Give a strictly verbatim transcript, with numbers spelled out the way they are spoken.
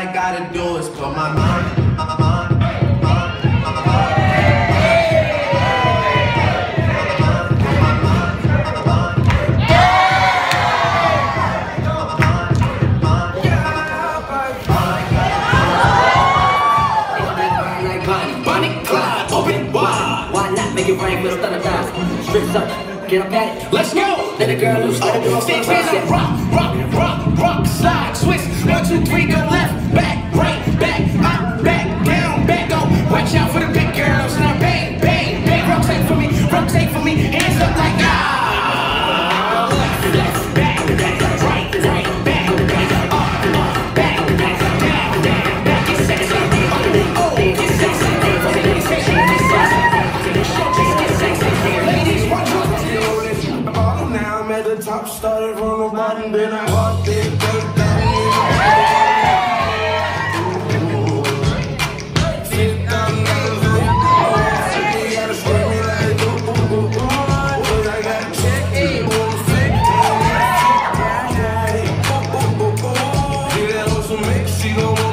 I gotta do is put my mind, my mind, rain with a thunder dive. Strips up, get up at it. Let's go! Let a girl loose, let her do a Six hands up, rock, rock, rock, rock, slide, twist. One, two, three, go left, back, right, back, up, back, down, back, go. Watch out for the big girls. Now bang, bang, bang. Rotate for me, rotate for me. Hands up like ah. Left, left, back, back, right, right, back, back, up, up, back, back, down, down, back. Get sexy, oh, get sexy. Get sexy, get sexy. Ladies, watch out. now I'm at the top, started from the bottom, then I walked in, dirt down. Sit down, you gotta scream me like ooh, ooh, ooh, ooh. I gotta check it, ooh, sick. Ooh, ooh, ooh, ooh. Get that on some mix, she gon'